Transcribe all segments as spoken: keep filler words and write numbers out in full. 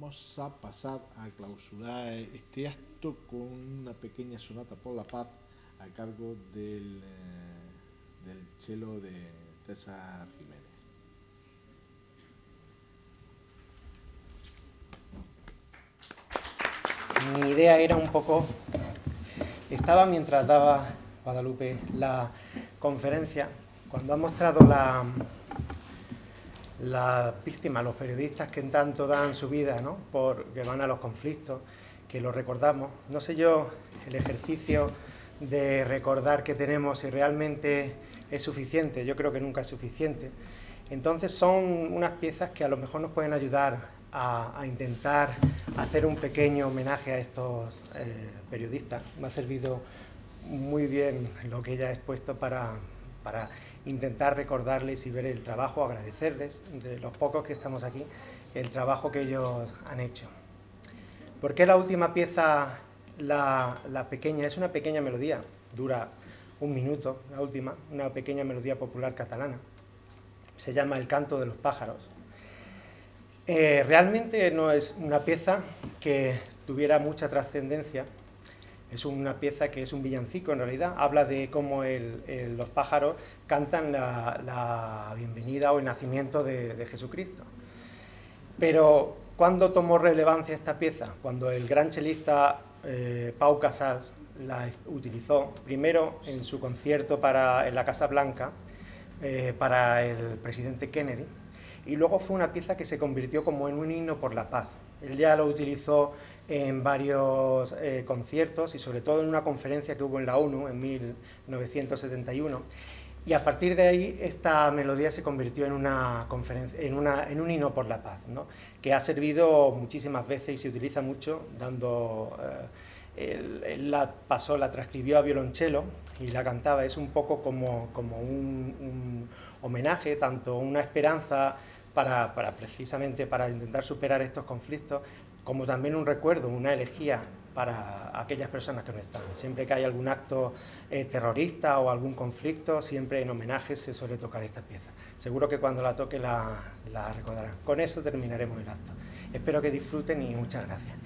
vamos a pasar a clausurar este acto con una pequeña sonata por la paz a cargo del, eh, del cello de César Jiménez. Mi idea era un poco, estaba mientras daba Guadalupe la conferencia, cuando ha mostrado la, la víctima, los periodistas que en tanto dan su vida, ¿no?, por, que van a los conflictos, que lo recordamos. No sé yo, el ejercicio de recordar que tenemos si realmente es suficiente, yo creo que nunca es suficiente. Entonces son unas piezas que a lo mejor nos pueden ayudar a, a intentar hacer un pequeño homenaje a estos eh, periodistas. Me ha servido muy bien lo que ella ha expuesto para, para intentar recordarles y ver el trabajo, agradecerles, entre los pocos que estamos aquí, el trabajo que ellos han hecho. ¿Por qué la última pieza, la, la pequeña? Es una pequeña melodía, dura un minuto, la última, una pequeña melodía popular catalana. Se llama El canto de los pájaros. Eh, realmente no es una pieza que tuviera mucha trascendencia, es una pieza que es un villancico en realidad, habla de cómo el, el, los pájaros cantan la, la bienvenida o el nacimiento de, de Jesucristo. Pero, ¿cuándo tomó relevancia esta pieza? Cuando el gran chelista eh, Pau Casals la utilizó, primero en su concierto para, en la Casa Blanca, eh, para el presidente Kennedy, y luego fue una pieza que se convirtió como en un himno por la paz. Él ya lo utilizó en varios eh, conciertos y sobre todo en una conferencia que hubo en la ONU en mil novecientos setenta y uno, y a partir de ahí esta melodía se convirtió en, una conferencia, en, una, en un himno por la paz, ¿no?, que ha servido muchísimas veces y se utiliza mucho, dando... Eh, él, él la pasó, la transcribió a violonchelo y la cantaba. Es un poco como, como un, un homenaje, tanto una esperanza para, para precisamente para intentar superar estos conflictos, como también un recuerdo, una elegía para aquellas personas que no están. Siempre que hay algún acto eh, terrorista o algún conflicto, siempre en homenaje se suele tocar esta pieza. Seguro que cuando la toque la, la recordarán. Con eso terminaremos el acto. Espero que disfruten y muchas gracias.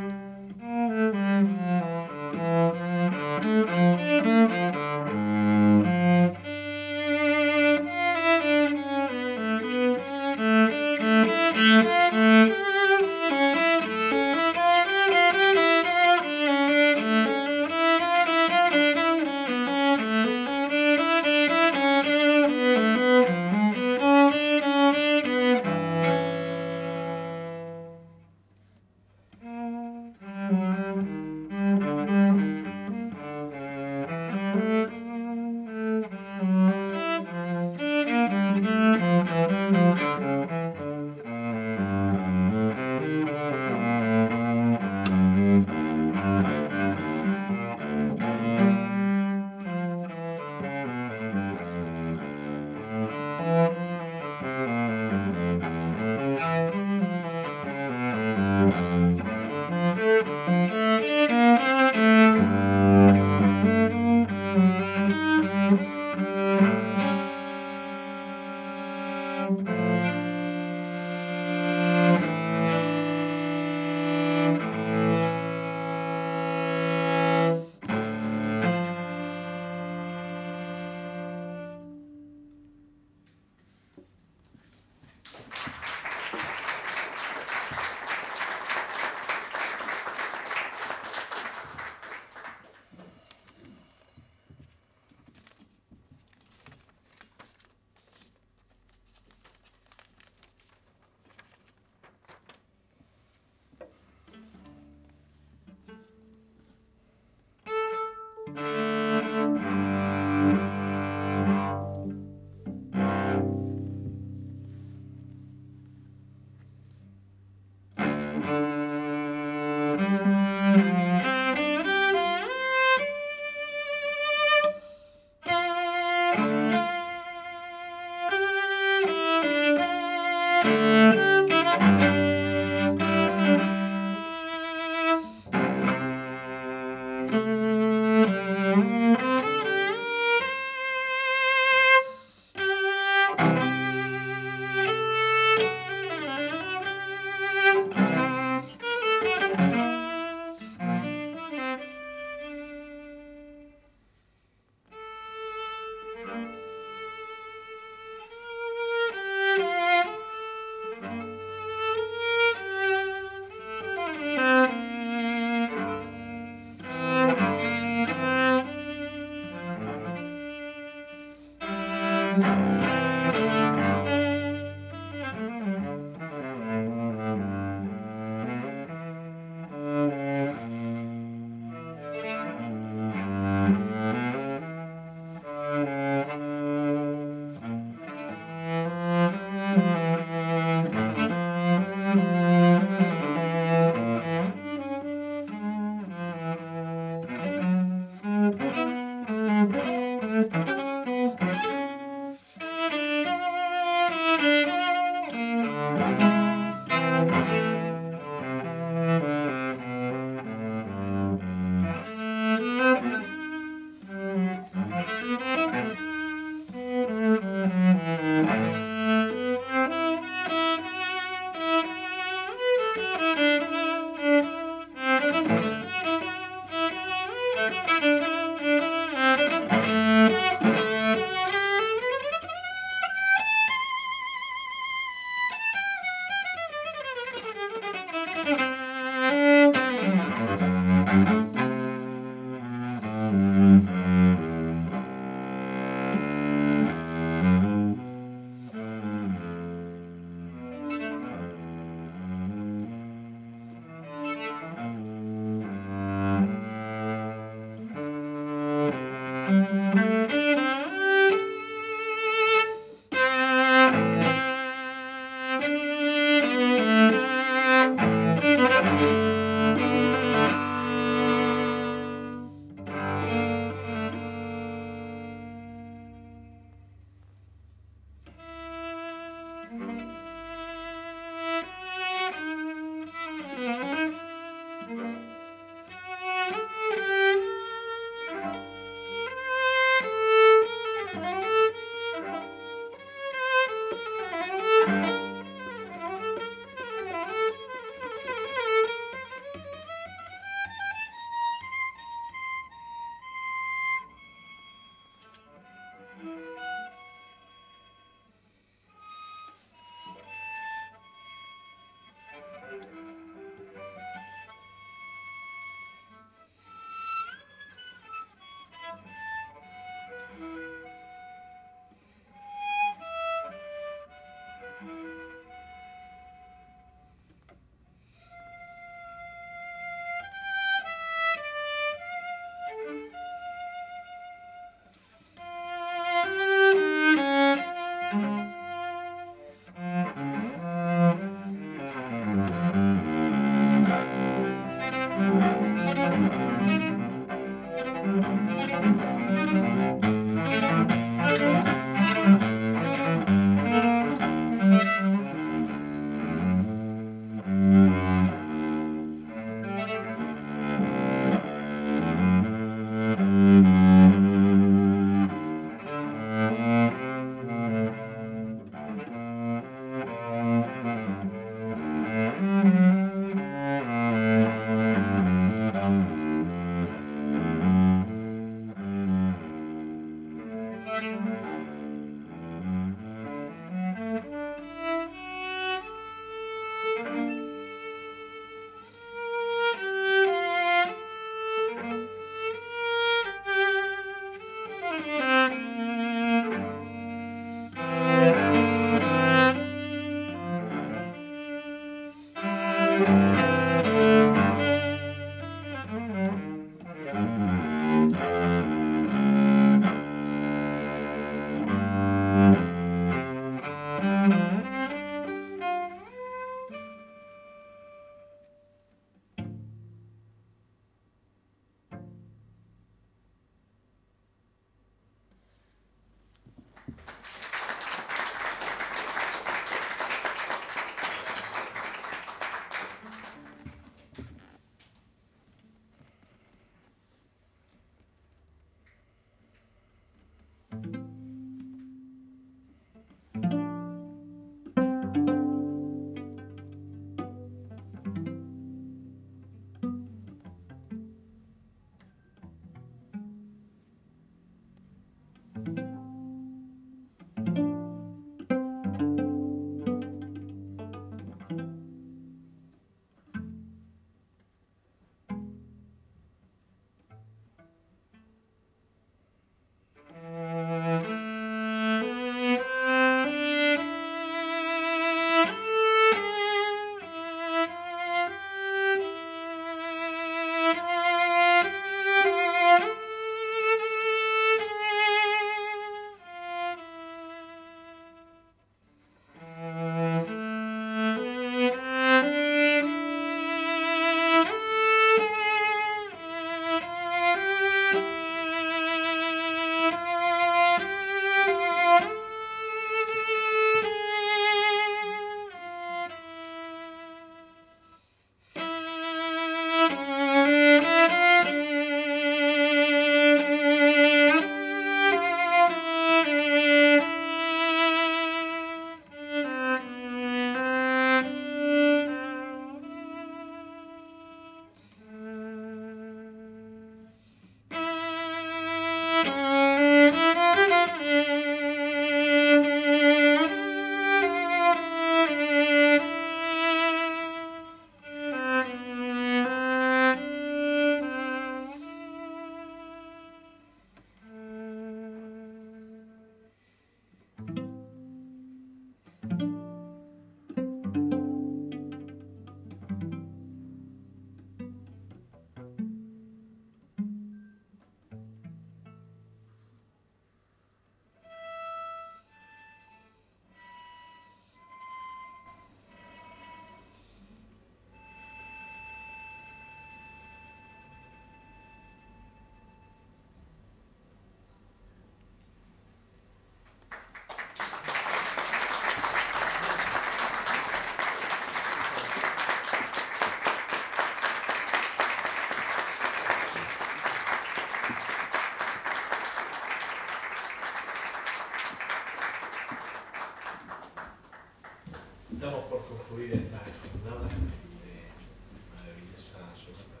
Damos por concluir esta jornada de maravillosa sonata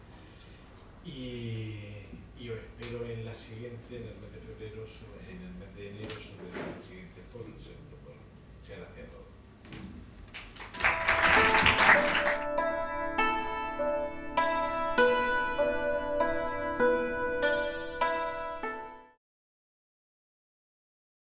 y, y os espero en la siguiente, en el mes de febrero, en el mes de enero, sobre el siguiente foro, el segundo foro.